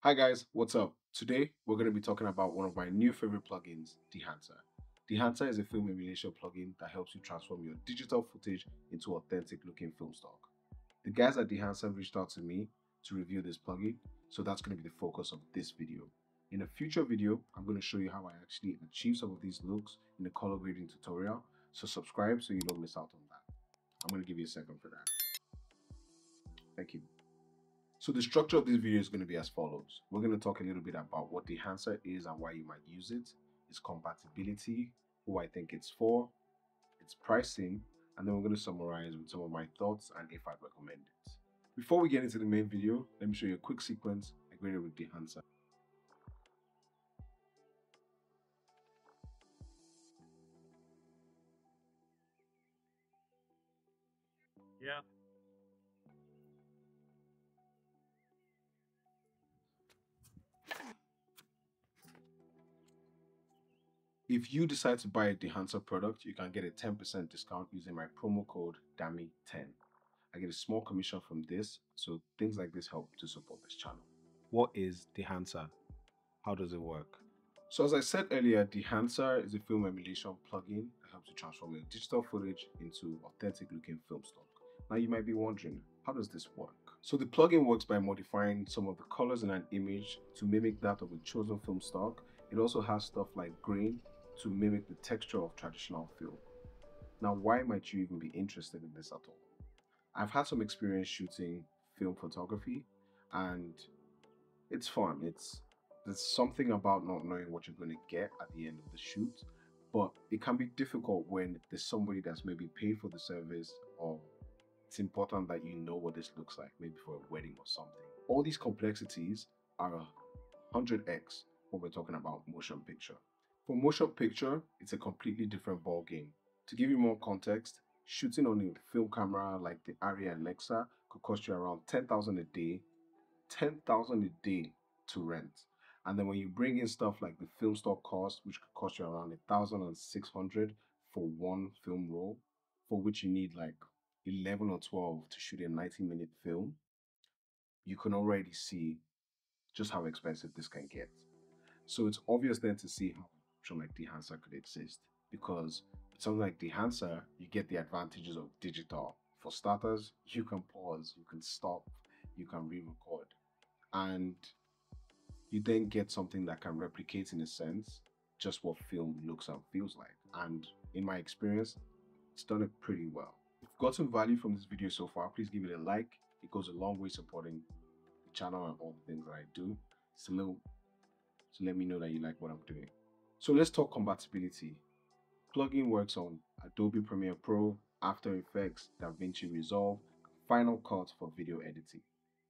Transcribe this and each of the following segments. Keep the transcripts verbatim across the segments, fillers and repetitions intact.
Hi guys, what's up? Today we're going to be talking about one of my new favorite plugins, Dehancer. Dehancer is a film emulation plugin that helps you transform your digital footage into authentic looking film stock. The guys at Dehancer reached out to me to review this plugin, so that's going to be the focus of this video. In a future video, I'm going to show you how I actually achieve some of these looks in the color grading tutorial, so subscribe so you don't miss out on that. I'm going to give you a second for that. Thank you. So the structure of this video is going to be as follows. We're going to talk a little bit about what Dehancer is and why you might use it, its compatibility, who I think it's for, its pricing, and then we're going to summarize with some of my thoughts and if I'd recommend it. Before we get into the main video, let me show you a quick sequence I created with Dehancer. Yeah. If you decide to buy a Dehancer product, you can get a ten percent discount using my promo code D A M I ten. I get a small commission from this, so things like this help to support this channel. What is Dehancer? How does it work? So as I said earlier, Dehancer is a film emulation plugin that helps you transform your digital footage into authentic looking film stock. Now you might be wondering, how does this work? So the plugin works by modifying some of the colors in an image to mimic that of a chosen film stock. It also has stuff like grain to mimic the texture of traditional film. Now why might you even be interested in this at all? I've had some experience shooting film photography and it's fun. It's there's something about not knowing what you're going to get at the end of the shoot, but it can be difficult when there's somebody that's maybe paid for the service, or it's important that you know what this looks like, maybe for a wedding or something. All these complexities are one hundred x when we're talking about motion picture. For motion picture, it's a completely different ball game. To give you more context, shooting on a film camera like the Arri Alexa could cost you around ten thousand a day, ten thousand a day to rent. And then when you bring in stuff like the film stock cost, which could cost you around one thousand six hundred for one film roll, for which you need like eleven or twelve to shoot a ninety minute film, you can already see just how expensive this can get. So it's obvious then to see how something like Dehancer could exist, because with something like Dehancer, you get the advantages of digital. For starters, you can pause, you can stop, you can re-record, and you then get something that can replicate in a sense just what film looks and feels like. And in my experience, it's done it pretty well. If you've got some value from this video so far, please give it a like. It goes a long way supporting the channel and all the things that I do. So, little, so let me know that you like what I'm doing. So let's talk compatibility. Plugin works on Adobe Premiere Pro, After Effects, DaVinci Resolve, Final Cut for video editing.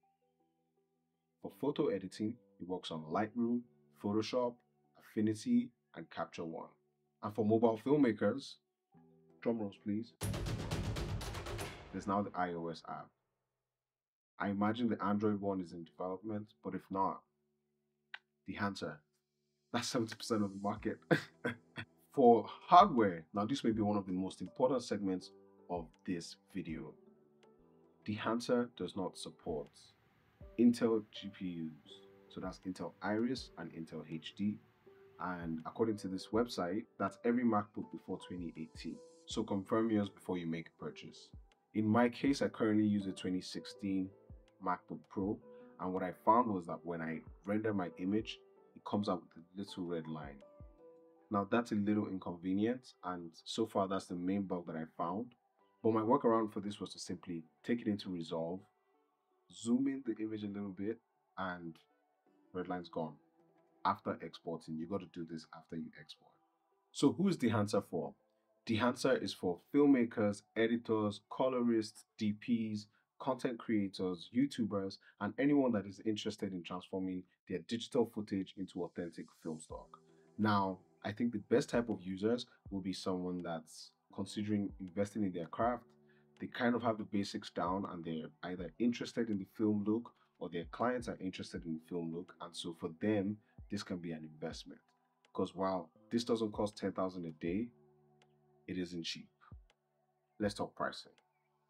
For photo editing, it works on Lightroom, Photoshop, Affinity, and Capture One. And for mobile filmmakers, drum rolls please, there's now the iOS app. I imagine the Android one is in development, but if not, Dehancer, that's seventy percent of the market. For hardware, now this may be one of the most important segments of this video. Dehancer does not support Intel G P Us. So that's Intel Iris and Intel H D. And according to this website, that's every MacBook before twenty eighteen. So confirm yours before you make a purchase. In my case, I currently use a twenty sixteen MacBook Pro. And what I found was that when I render my image, it comes out with a little red line. Now that's a little inconvenient, and so far that's the main bug that I found. But my workaround for this was to simply take it into Resolve, zoom in the image a little bit, and red line's gone. After exporting, you got to do this after you export. So who is Dehancer for? Dehancer is for filmmakers, editors, colorists, D Ps, content creators, YouTubers, and anyone that is interested in transforming their digital footage into authentic film stock. Now, I think the best type of users will be someone that's considering investing in their craft. They kind of have the basics down and they're either interested in the film look or their clients are interested in the film look. And so for them, this can be an investment. Because while this doesn't cost ten thousand dollars a day, it isn't cheap. Let's talk pricing.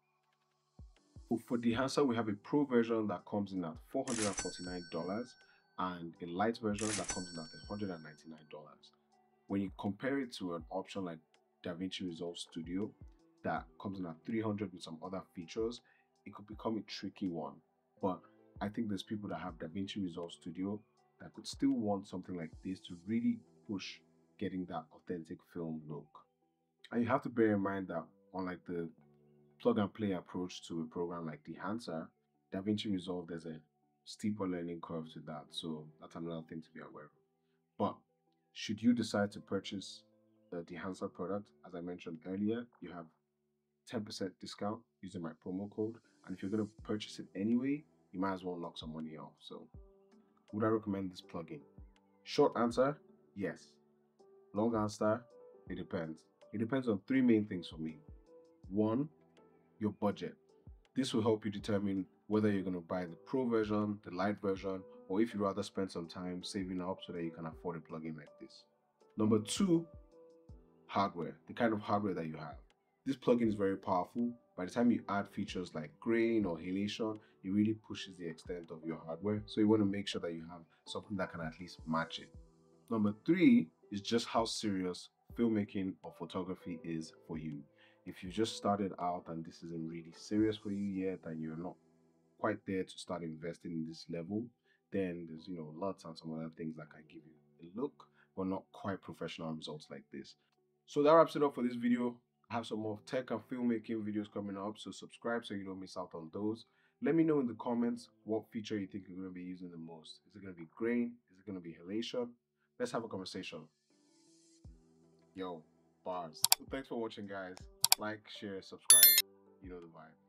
For Dehancer, we have a pro version that comes in at four hundred forty-nine dollars, and a light version that comes in at one hundred ninety-nine dollars. When you compare it to an option like DaVinci Resolve Studio that comes in at three hundred dollars with some other features, it could become a tricky one. But I think there's people that have DaVinci Resolve Studio that could still want something like this to really push getting that authentic film look. And you have to bear in mind that unlike the plug and play approach to a program like Dehancer, DaVinci Resolve, there's a steeper learning curve to that. So that's another thing to be aware of. But should you decide to purchase the Dehancer product, as I mentioned earlier, you have ten percent discount using my promo code. And if you're going to purchase it anyway, you might as well knock some money off. So would I recommend this plugin? Short answer, yes. Long answer, it depends. It depends on three main things for me. One, your budget. This will help you determine whether you're going to buy the pro version, the light version, or if you'd rather spend some time saving up so that you can afford a plugin like this. Number two, hardware, the kind of hardware that you have. This plugin is very powerful. By the time you add features like grain or halation, it really pushes the extent of your hardware. So you want to make sure that you have something that can at least match it. Number three is just how serious filmmaking or photography is for you. If you just started out and this isn't really serious for you yet and you're not quite there to start investing in this level, then there's, you know, lots and some other things that can give you a look, but not quite professional results like this. So that wraps it up for this video. I have some more tech and filmmaking videos coming up, so subscribe so you don't miss out on those. Let me know in the comments what feature you think you're going to be using the most. Is it going to be grain? Is it going to be halation? Let's have a conversation. Yo, bars. So thanks for watching, guys. Like, share, subscribe. You know the vibe.